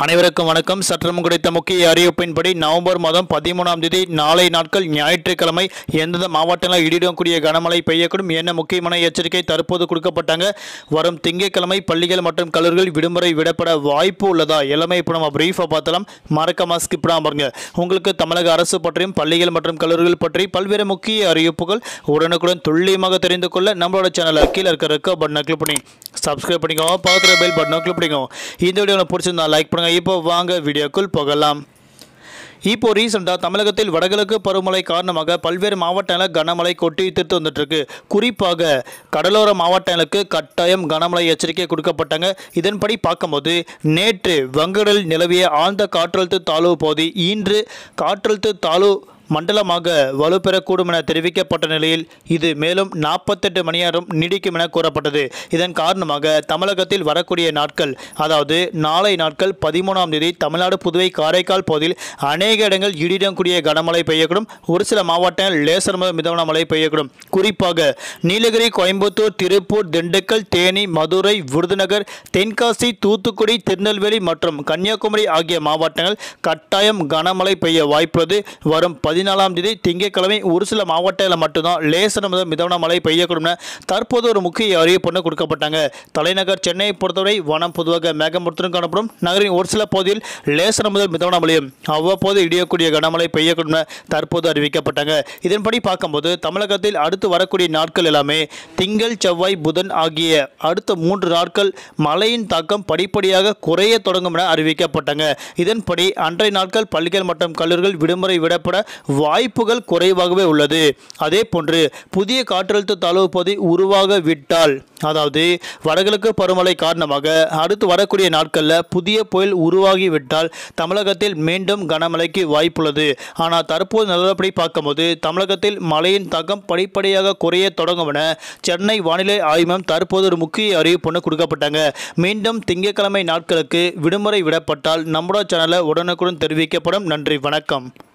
அனைவருக்கும் வணக்கம். சற்றம் கிடைத்த முக்கிய அறிவிப்பின்படி நவம்பர் மாதம் 13ஆம் தேதி நாளை நாட்கள் ஞாயிற்றுக்கிழமை எந்தெந்த மாவட்டங்களில் இடியுடன் கனமழை பெய்யக்கூடும் என்ன முக்கியமான எச்சரிக்கை தற்போது கொடுக்கப்பட்டாங்க. வரும் திங்கட்கிழமை பள்ளிகள் மற்றும் கல்லூரிகள் விடுமுறை விடப்பட வாய்ப்பு உள்ளதா எல்லாமே இப்போ நம்ம பிரீஃபாக பார்த்தலாம். மறக்காம ஸ்கிப் பண்ணாம பாருங்க. உங்களுக்கு தமிழக அரசு பற்றியும் பள்ளிகள் மற்றும் கல்லூரிகள் பற்றி பல்வேறு முக்கிய அறிவிப்புகள் உடனுக்குடன் துல்லியமாக தெரிந்து கொள்ள நம்மளோட சேனலை கீழே இருக்க பட்டனை கிளிக் பண்ணி சப்ஸ்கிரைப் பண்ணிக்கோங்க. பக்கத்தில் பெல் பட்டனை கிளிக் பண்ணிக்கோங்க. இந்த வீடியோ பிடிச்சிருந்தா லைக் பண்ணுங்க. இப்போ வாங்க வீடியோக்குள் போகலாம். இப்போ ரீசெண்டாக தமிழகத்தில் வடகிழக்கு பருவமழை காரணமாக பல்வேறு மாவட்டங்களில் கனமழை கொட்டி தீர்த்து வந்துட்டு இருக்கு. குறிப்பாக கடலோர மாவட்டங்களுக்கு கட்டாயம் கனமழை எச்சரிக்கை கொடுக்கப்பட்டாங்க. இதன்படி பார்க்கும்போது நேற்று வங்கடலில் நிலவிய ஆழ்ந்த காற்றழுத்த தாழ்வு பகுதி இன்று காற்றழுத்த தாழ்வு மண்டலமாக வலுப்பெறக்கூடும் என தெரிவிக்கப்பட்ட நிலையில் இது மேலும் 48 மணி நேரம் நீடிக்கும் என கூறப்பட்டது. இதன் காரணமாக தமிழகத்தில் வரக்கூடிய நாட்கள், அதாவது நாளை நாட்கள் 13ஆம் தேதி தமிழ்நாடு, புதுவை, காரைக்கால் பகுதியில் அநேக இடங்கள் இடியுடன் கூடிய கனமழை பெய்யக்கூடும். ஒரு சில மாவட்டங்கள் லேசர் முதல் மிதமான மழை பெய்யக்கூடும். குறிப்பாக நீலகிரி, கோயம்புத்தூர், திருப்பூர், திண்டுக்கல், தேனி, மதுரை, விருதுநகர், தென்காசி, தூத்துக்குடி, திருநெல்வேலி மற்றும் கன்னியாகுமரி ஆகிய மாவட்டங்கள் கட்டாயம் கனமழை பெய்ய வாய்ப்புள்ளது. வரும் 14ஆம் தேதி திங்கட்கிழமை ஒரு சில மாவட்டங்களில் மட்டும்தான் லேசர் முதல் மிதமான மழை பெய்யக்கூடும். தற்போது ஒரு முக்கிய அறிவிப்பு கொடுக்கப்பட்டாங்க. தலைநகர் சென்னையை பொறுத்தவரை வானம் பொதுவாக மேகமூட்டத்துடன் காணப்படும். நகரின் ஒரு சில பகுதியில் லேசர் முதல் மிதமான மழையும் அவ்வப்போது இடியக்கூடிய கனமழை பெய்யக்கூடும் தற்போது அறிவிக்கப்பட்டாங்க. இதன்படி பார்க்கும்போது தமிழகத்தில் அடுத்து வரக்கூடிய நாட்கள் எல்லாமே திங்கள், செவ்வாய், புதன் ஆகிய அடுத்த 3 நாட்கள் மழையின் தாக்கம் படிப்படியாக குறைய தொடங்கும் என அறிவிக்கப்பட்டாங்க. இதன்படி அன்றைய நாட்கள் பள்ளிகள் மற்றும் கல்லூரிகள் விடுமுறை விடப்பட வாய்ப்புகள் குறைவாகவே உள்ளது. அதே போன்று புதிய காற்றழுத்த தாழ்வு பகுதி உருவாக விட்டால், அதாவது வடகிழக்கு பருவமழை காரணமாக அடுத்து வரக்கூடிய நாட்களில் புதிய புயல் உருவாகிவிட்டால் தமிழகத்தில் மீண்டும் கனமழைக்கு வாய்ப்புள்ளது. ஆனால் தற்போது நிலவரப்படி பார்க்கும்போது தமிழகத்தில் மழையின் தாக்கம் படிப்படியாக குறைய தொடங்கும் என சென்னை வானிலை ஆய்வு மையம் தற்போது ஒரு முக்கிய அறிவிப்பு கொடுக்கப்பட்டாங்க. மீண்டும் திங்கட்கிழமை நாட்களுக்கு விடுமுறை விடப்பட்டால் நம்மளோட சேனலை உடனுக்குடன் தெரிவிக்கப்படும். நன்றி, வணக்கம்.